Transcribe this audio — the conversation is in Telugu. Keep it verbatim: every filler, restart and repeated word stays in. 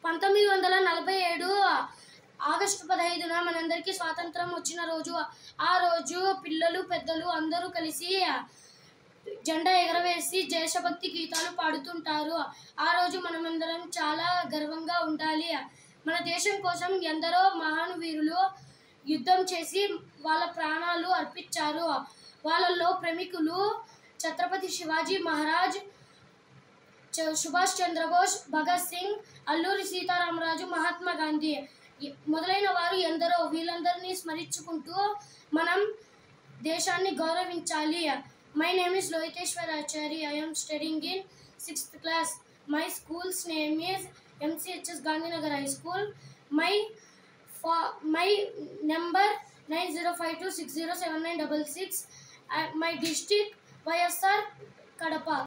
పంతొమ్మిది వందల నలభై ఏడు ఆగస్టు పదహైదున మనందరికీ స్వాతంత్రం వచ్చిన రోజు. ఆ రోజు పిల్లలు పెద్దలు అందరూ కలిసి జెండా ఎగరవేసి దేశభక్తి గీతాలు పాడుతుంటారు. ఆ రోజు మనమందరం చాలా గర్వంగా ఉండాలి. మన దేశం కోసం ఎందరో మహానువీరులు యుద్ధం చేసి వాళ్ళ ప్రాణాలు అర్పించారు. వాళ్ళల్లో ప్రముఖులు ఛత్రపతి శివాజీ మహారాజ్, సుభాష్ చంద్రబోస్, భగత్ సింగ్, అల్లూరి సీతారామరాజు, మహాత్మా గాంధీ మొదలైన వారు ఎందరో. వీళ్ళందరినీ స్మరించుకుంటూ మనం దేశాన్ని గౌరవించాలి. My name is Loiteshwara Acharya. I am studying in sixth class. My school's name is M C H Gandhinagar High School. My my number nine zero five two six zero seven nine six six. Uh, my district Y S R Kadapa.